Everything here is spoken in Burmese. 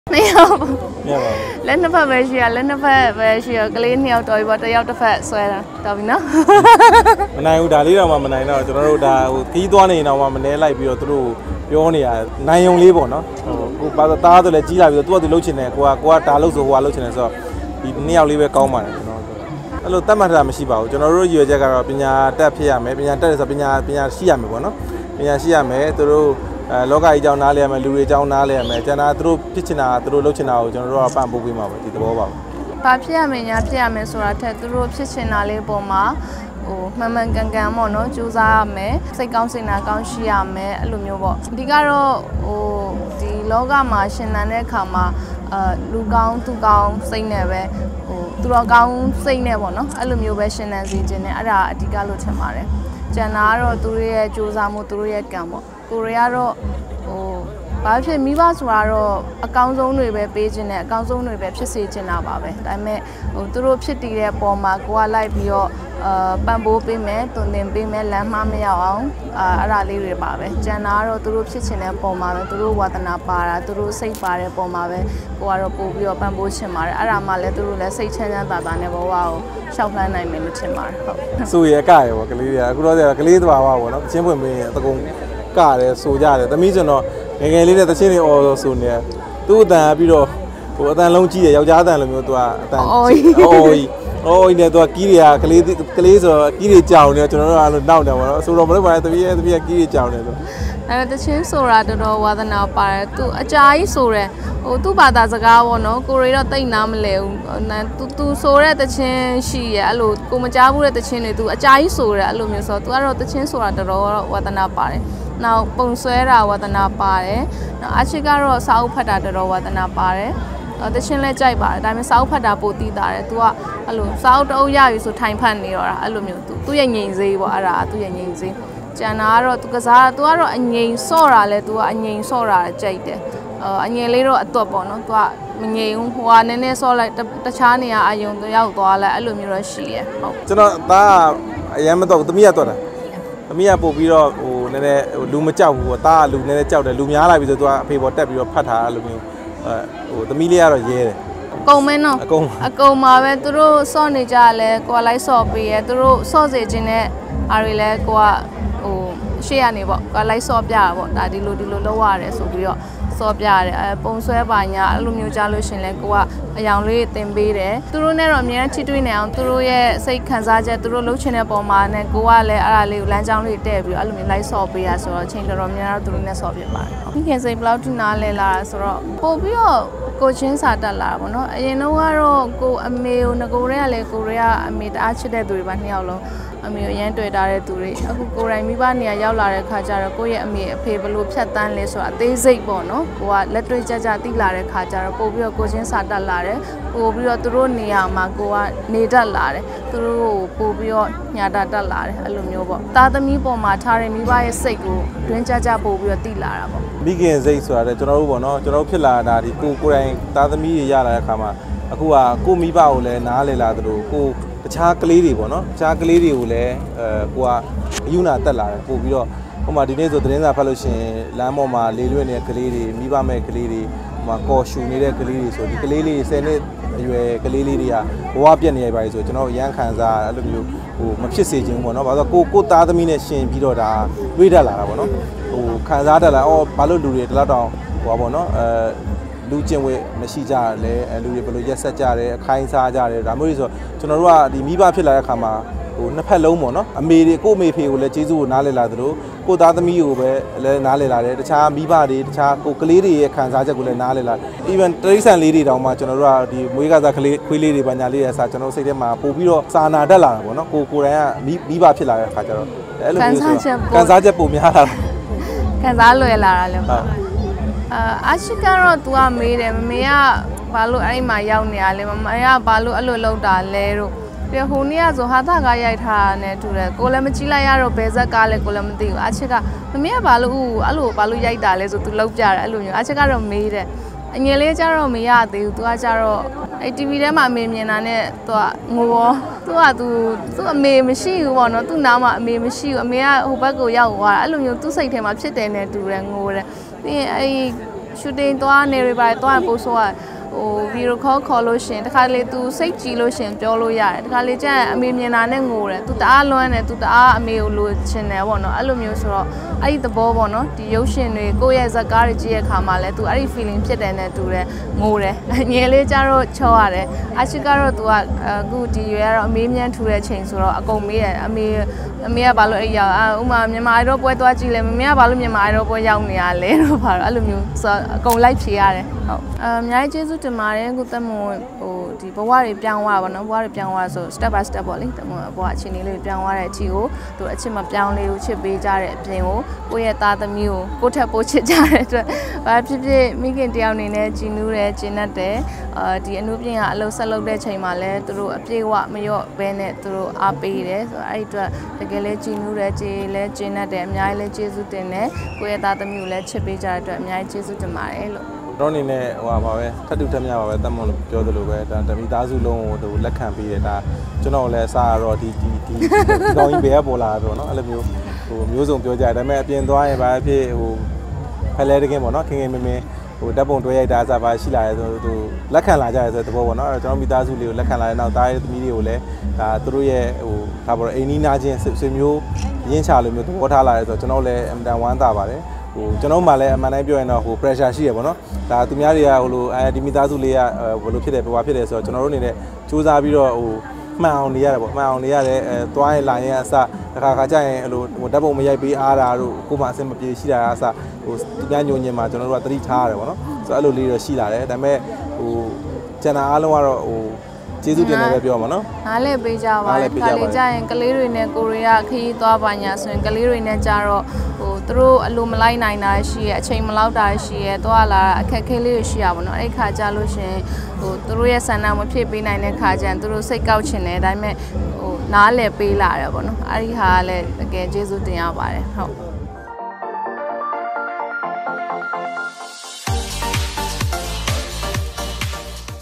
ไม่เอาเล่นนับไปเชียเล่นนับไปเชียก็เล่นเหนียวตัวอีบอลตัวนับไปสวยนะตัวนี้เนาะมันนายอุดาลีเรามามันนายเนาะจุดเราอุดาที่ตัวนี้เรามามันเนี่ยไล่ไปอยู่ตัวย้อนเนี่ยนายยงลีบ่เนาะกูปาตาตัวเลยจีไล่ไปตัวลุกชินเนี่ยกูตาลุกสู้กูลุกชินเนี่ยဆိုဒီနှစ်ယောက်လေးပဲကောင်းပါတယ်ကျွန်တော်အဲ့လိုတတ်မှတ်တာမရှိပါဘူးကျွန်တော်တို့ရွေချက်ကတော့ပညာတက်ဖြစ်ရမယ်ပညာတက်ဆိုပညာရှိရမယ်ပေါ့နော်ပညာရှိရမယ်သူတို့လောကကြီးအကြောင်းနားလဲရမယ်လူတွေအကြောင်းနားလဲရမယ်ကျန်တာသူတို့ဖြစ်ချင်တာသူတို့လုပ်ချင်တာကိုကျွန်တော်တို့ကပံ့ပိုးပေးမှာပဲဒီသဘောပါပဲဘာဖြစ်ရမယ်ညာဖြစ်ရမယ်ဆိုတာထက်သူတို့ဖြစ်ချင်တာလေးပုံမှာမှန်မှန်ကန်ကန်ပေါ့နော်ကြိုးစားရမယ်စိတ်ကောင်းစိတ်နာကောင်းရှိရမယ်အဲ့လိုမျိုးပေါ့ဒီကတော့ဒီလောကမှာရှင်သန်တဲ့အခါမှာလူကောင်းသူကောင်းစိတ်နဲ့ပဲသူတော်ကောင်းစိတ်နဲ့ပေါ့နော်အဲ့လိုမျိုးပဲရှင်သန်စေခြင်းနဲ့အဲ့ဒါအဓိကလို့ထင်ပါတယ်ကျန်တာကတော့သူတို့ရဲ့ကြိုးစားမှုသူတို့ရဲ့ကံပေါ့ကိုရီးယားတော့ဘာဖြစ်မိဘဆိုတာတော့အကောင်းဆုံးတွေပဲပေးခြင်းနဲ့အကောင်းဆုံးတွေပဲဖြစ်စေချင်တာပါပဲဒါပေမဲ့သူတို့ဖြစ်တည်တဲ့ပုံမှာကိုကလိုက်ပြီးတော့ပံ့ပိုးပေးမယ်တွင်တင်ပေးမယ်လမ်းမမရောက်အောင်အဲ့ဒါလေးတွေပါပဲကျန်တာကတော့သူတို့ဖြစ်ချင်တဲ့ပုံမှာပဲသူတို့ဝါသနာပါတာသူတို့စိတ်ပါတဲ့ပုံမှာပဲကိုကတော့ပို့ပြီးတော့ပံ့ပိုးချင်ပါတယ်အဲ့ဒါမှလည်းသူတို့လည်းစိတ်ချမ်းသာသာနဲ့ဘဝကိုရှောက်လှမ်းနိုင်မယ်လို့ထင်ပါတယ်ဟုတ်ဆိုရကရပေါ့ကလေးတွေကအခုတော့ကလေးသွားပါပေါ့နော်ချင်းပွင့်ပေးအတကုံကတယ်ဆိုကြတယ်သမီးကျွန်တော်ငယ်ငယ်လေးနဲ့တချင်းတွေအော်ဆိုနေသူ့အတန်ပြီးတော့အတန်လုံးကြီးတယ်ယောက်ျားအတန်လိုမျိုးသူကအတန်အော်ကြီးနဲ့သူကကီးတွေကကလေးဆိုတော့ကီးတွေကြောင်နေကျွန်တော်တို့အဲ့လိုနောက်တယ်ပေါ့နော်ဆိုတော့မလုပ်ပါနဲ့သမီးကကီးတွေကြောင်နေဆိုအဲ့တချင်းဆိုတာတော်တော်ဝါသနာပါတယ်သူအကြာကြီးဆိုတယ်သူ့ဘာသာစကားပေါ့နော်ကိုရီတော့တိတ်နားမလဲဘူးသူဆိုတဲ့တချင်းရှိရအဲ့လိုကိုမကြားဘူးတဲ့တချင်းတွေသူအကြာကြီးဆိုတယ်အဲ့လိုမျိုးဆိုတော့သူကတော့တချင်းဆိုတာတော်တော်ဝါသနာပါတယ်နောက်ပုံဆွဲတာဝါသနာပါတယ်နောက်အချစ်ကတော့စာအုပ်ဖတ်တာတော်တော်ဝါသနာပါတယ်တချင်းလဲကြိုက်ပါတယ်ဒါပေမဲ့စာအုပ်ဖတ်တာပိုတည်တာတယ်သူကအဲ့လိုစာအုပ်တအုပ်ရပြီဆိုထိုင်ဖတ်နေတော့တာအဲ့လိုမျိုးသူရဲ့ငြိမ်စေးပေါ့အဲ့ဒါသူရဲ့ငြိမ်စေးကျန်တာကတော့သူကစားသူကတော့အငြိမ်ဆော့တာလဲသူကအငြိမ်ဆော့တာကြိုက်တယ်အငြိမ်လေးတော့အတော့ပေါ့နော်သူကမငြိမ်ဘူးဟိုကနည်းနည်းဆော့လိုက်တခြားနေရာအယုံရောက်သွားလဲအဲ့လိုမျိုးတော့ရှိရဟုတ်ကျွန်တော်သားအရင်မတော့သမီးကတော့တာသမီးကပို့ပြီးတော့ဟိုနည်းနည်းလူမကြောက်ဘူးပေါ့သားကလူနည်းနည်းကြောက်တယ်လူများလာပြီဆိုသူကအဖေပေါ်တက်ပြီးတော့ဖတ်ထားအဲ့လိုမျိုးဟိုသမီးလေးကတော့ရဲတယ်ကုံမင်းနော်အကုံမှာပဲသူတို့စော့နေကြလဲကိုကလိုက်စော့ပေးရဲသူတို့စော့စေခြင်းနဲ့အားတွေလဲကိုကဟိုရှေ့ရနေပေါ့ကိုကလိုက်စော့ပြတာပေါ့ဒါဒီလိုလောက်ရတယ်ဆိုပြီးတော့စော့ပြရတယ်ပုံဆွဲပါညာအဲ့လိုမျိုးကြားလို့ရှင်လဲကိုကအယောင်လေးတင်ပေးတယ်သူတို့နဲ့တော့အများကြီးထိတွေ့နေအောင်သူတို့ရဲ့စိတ်ခံစားချက်သူတို့လှုပ်ချင်တဲ့ပုံမှာနဲ့ကိုကလည်းအဲ့ဒါလေးကိုလမ်းကြောင်းလေးတဲ့ပြီးတော့အဲ့လိုမျိုးလိုက်စော့ပေးရဆိုတော့ချိန်တော်တော်များတော့သူတို့နဲ့စော့ပြပါတယ်မိခင်စိတ်ဘယ်လောက်ထိနားလဲလာတာဆိုတော့ပို့ပြီးတော့ကိုချင်းစာတက်လာတာပေါ့နော်အရင်တော့ကတော့ကိုအမေကိုငကိုတွေကလည်းကိုရီးယားအမေတအားချစ်တဲ့သူတွေပါနှစ်ယောက်လုံးအမေကိုရမ်းတွေ့တာတဲ့သူတွေအခုကိုယ်တိုင်မိဘနေရာရောက်လာတဲ့ခါကျတော့ကိုယ့်ရဲ့အမေအဖေဘလို့ဖြတ်တန်းလဲဆိုတာအသေးစိတ်ပေါ့နော်ကိုကလက်တွေ့ကြသိလာတဲ့ခါကျတော့ပို့ပြီးတော့ကိုချင်းစာတက်လာတယ်ပို့ပြီးတော့သူတို့နေရာမှာကိုကနေတတ်လာတယ်သူတို့ကိုပို့ပြီးတော့ညာတက်လာတယ်အဲ့လိုမျိုးပေါ့သားသမီးပေါ်မှာထားတဲ့မိဘရဲ့စိတ်ကိုတွင်းကြပို့ပြီးတော့သိလာတာပေါ့မိခင်စိတ်ဆိုတာကျွန်တော်တို့ပေါ့နော်ကျွန်တော်ဖြစ်လာတာဒီကိုယ်တိုင်သားသမီးတွေရလာတဲ့အခါမှာအခုကကိုမိဘကိုလည်းနားလေလာသလိုကိုတခြားကလေးတွေပေါ့နော်တခြားကလေးတွေကိုလည်းကိုကအယူနာတက်လာတယ်ပို့ပြီးတော့ဟိုမှာဒီနေ့ဆိုသတင်းစာဖတ်လို့ရှိရင်လမ်းပေါ်မှာလေးလွင့်နေတဲ့ကလေးတွေမိဘမဲ့ကလေးတွေဟိုမှာကော်ရှူနေတဲ့ကလေးတွေဆိုဒီကလေးလေး10နှစ်အရွယ်ကလေးလေးတွေကဘဝပြက်နေရပါပြီဆိုကျွန်တော်ရမ်းခံစားအဲ့လိုမျိုးဟိုမဖြစ်စေချင်ဘူးပေါ့နော်ဘာလို့ကိုသားသမီးနဲ့ရှင်ပြီးတော့ဒါတွေးတတ်လာတာပေါ့နော်ဟိုခံစားတတ်လာဘာလို့လူတွေတလောက်တောင်ဟိုပါပေါ့နော်လူကျင်ဝဲမရှိကြလဲလူတွေဘယ်လိုရက်ဆက်ကြတယ်အခိုင်းစားကြတယ်ဒါမျိုးတွေဆိုကျွန်တော်တို့ကဒီမိဘဖြစ်လာတဲ့အခါမှာဟိုနှစ်ဖက်လုံးပေါ့နော်အမေတွေကိုအမေဖေကိုလည်းကျေးဇူးကိုနားလည်လာသလိုကိုသားသမီးကိုပဲလည်းနားလည်လာတယ်တခြားမိဘတွေတခြားကိုကလေးတွေရဲ့ခံစားချက်ကိုလည်းနားလည်လာ even တရိษံလေးတွေတောင်မှကျွန်တော်တို့ကဒီမွေးကစားကလေးခွေးလေးတွေပါညာလေးရဲ့အစားကျွန်တော်စိတ်ထဲမှာပို့ပြီးတော့စာနာတတ်လာတာပေါ့နော်ကိုယ်တိုင်ကမိဘဖြစ်လာတဲ့အခါကျတော့အဲ့လိုမျိုးဆိုခံစားချက်ပိုများလာခံစားလွယ်လာတာလည်းဟုတ်အရှိကတော့ तू ကမေးတယ်မမေကဘာလို့အဲ့မှာရောက်နေရလဲမမေကဘာလို့အဲ့လိုလောက်တာလဲတို့ပြီးဟိုနေ့ကဆိုဟာတာကားရိုက်ထားတာနဲ့တူတယ်ကိုလည်းမကြည့်လိုက်ရတော့ဘယ်ဇက်ကားလဲကိုလည်းမသိဘူးအချစ်ကမမေကဘာလို့အဲ့လိုဘာလို့ရိုက်တာလဲဆို तू လောက်ကြတယ်အဲ့လိုမျိုးအချစ်ကတော့မေးတယ်အငယ်လေးကျတော့မရသေးဘူး तू ကကျတော့အဲ့ TV ထဲမှာအမေမြင်တာနဲ့ तू ကငိုရော तू အမေမရှိဘူးပေါ့နော် तू နားမှာအမေမရှိဘူးအမေကဟိုဘက်ကိုရောက်သွားတာအဲ့လိုမျိုး तू စိတ်ထဲမှာဖြစ်တယ်နဲ့တူတယ်ငိုတယ်ပြီးရင်အဲ့ shooting သွားနေရပါတယ်သွားပို့ဆိုရဟိုဗီဒီယိုခေါ်လို့ရှင်တခါလေ तू စိတ်ကြည်လို့ရှင်ပြောလို့ရတယ်တခါလေကျရင်အမေမြင်တာနဲ့ငိုတယ် तू တအားလွမ်းတယ် तू တအားအမေကိုလိုချင်တယ်ပေါ့နော်အဲ့လိုမျိုးဆိုတော့အဲ့ဒီသဘောပေါ့နော်ဒီရုပ်ရှင်တွေကိုယ့်ရဲ့ဇာတ်ကားတွေကြည့်ရခါမှာလဲ तू အဲ့ဒီ feeling ဖြစ်တယ်နဲ့တူတယ်ငိုတယ်ငယ်လေးကျတော့ချောရတယ်အရှိကတော့ तू ကအခုဒီရွယ်ကတော့အမေမြန်းထူတဲ့အချိန်ဆိုတော့အကုန်မေးတယ်အမေကဘာလို့အဲ့ရောက်ဥမာမြန်မာအိုင်ဒေါပွဲသွားကြည့်လဲမမေကဘာလို့မြန်မာအိုင်ဒေါပွဲရောက်နေရလဲတော့ဘာလို့အဲ့လိုမျိုးအကုန်လိုက်ဖြေရတယ်ဟုတ်အများကြီးကျေးဇူးတင်ပါတယ်ကိုတက်မွန်ဟိုဒီဘဝတွေပြောင်းသွားပါတော့ဘဝတွေပြောင်းသွားဆို step by step ပေါ့လေတက်မွန်ဘဝအခြေအနေလေးပြောင်းသွားတဲ့အချိန်ကိုသူအချစ်မပြောင်းလေးကိုချစ်ပေးကြတဲ့အပြင်ကိုကိုယ့်ရဲ့သားသမီးကိုထပ်ပိုးချစ်ကြတဲ့အတွက်ဘာဖြစ်ဖြစ်မိခင်တယောက်အနေနဲ့ကြည်နူးတယ်ကျဉ်တ်တယ်ဒီအမှုပြင်ကအလုပ်ဆက်လုပ်တဲ့ချိန်မှာလဲသူတို့အပြည့်အဝမလျော့ဘဲနဲ့သူတို့အားပေးတယ်ဆိုတော့အဲ့ဒီအတွက်တကယ်လဲကြည်နူးတယ်ကြည်လဲကျဉ်တ်တယ်အများကြီးလဲကျေးဇူးတင်တယ်ကိုယ့်ရဲ့သားသမီးကိုလည်းချစ်ပေးကြတဲ့အတွက်အများကြီးကျေးဇူးတင်ပါတယ်လို့တော့အနေနဲ့ဟိုပါပဲထပ်တူထပ်မြပါပဲတတ်မလို့ပြောသလိုပဲဒါတမိသားစုလုံးကိုသူလက်ခံပေးတယ်ဒါကျွန်တော်လည်းစားရတော့ဒီကောင်းကြီးဘယ်ကပေါ်လာတော့เนาะအဲ့လိုမျိုးဟိုမျိုးစုံပြောကြတယ်ဒါပေမဲ့အပြင်သွားရင်ဘာဖြစ်ဟိုဖလဲတကင်းပေါ့เนาะခင်ခင်မင်းမင်းဟိုဓာတ်ပုံတွဲရိုက်တာအစားပါရှိလာတယ်ဆိုသူလက်ခံလာကြတယ်ဆိုတဲ့သဘောပေါ့เนาะအဲ့တော့ကျွန်တော်မိသားစုလေးကိုလက်ခံလာတဲ့နောက်သားရဲ့သမီးတွေကိုလည်းဒါသူတို့ရဲ့ဟိုဒါပေါ်အိမ်နီးနားချင်းဆွေမျိုးရင်းချလိုမျိုးသဘောထားလာတယ်ဆိုတော့ကျွန်တော်လည်းအင်တန်ဝမ်းသာပါတယ်ဟိုကျွန်တော်မှလည်းအမှန်တိုင်းပြောရင်တော့ဟို pressure ရှိရပေါ့နော်ဒါသူများတွေကဟိုလိုဒီမိသားစုလေးကဘယ်လိုဖြစ်တယ်ဘာဖြစ်တယ်ဆိုတော့ကျွန်တော်တို့အနေနဲ့စူးစမ်းပြီးတော့ဟိုမှန်အောင်နေရတယ်ပေါ့မှန်အောင်နေရတယ်သွားရင်လာရင်အစတစ်ခါကြာရင်ဟိုဓာတ်ပုံမရိုက်ပေးအားတာတို့ကိုမှအဆင်မပြေရှိတာအစဟိုသူများညိုညင်မှာကျွန်တော်တို့ကသတိထားရတယ်ပေါ့နော်ဆိုတော့အဲ့လိုလေးတော့ရှိလာတယ်ဒါပေမဲ့ဟိုကျန်တာအားလုံးကတော့ဟိုကျေးဇူးတင်တယ်ပဲပြောမှာနော်နားလည်ပေးကြပါခါလေးကြာရင်ကလေးတွေနဲ့ကိုရီးယားခရီးသွားပါညာဆိုရင်ကလေးတွေနဲ့ကြာတော့ဟိုသူတို့အလိုမလိုက်နိုင်တာရှိရဲ့အချိန်မလောက်တာရှိရဲ့သွားလာအခက်ခဲလေးတွေရှိရပါတော့အဲ့ခါကြာလို့ရှင်ဟိုသူတို့ရဲ့ဆန္ဒမဖြစ်ပေးနိုင်တဲ့ခါကျရင်သူတို့စိတ်ကောက်ချင်တယ်ဒါပေမဲ့ဟိုနားလည်ပေးလာတယ်ပေါ့နော်အဲ့ဒီဟာကလည်းတကယ်ကျေးဇူးတင်ရပါတယ်ဟုတ်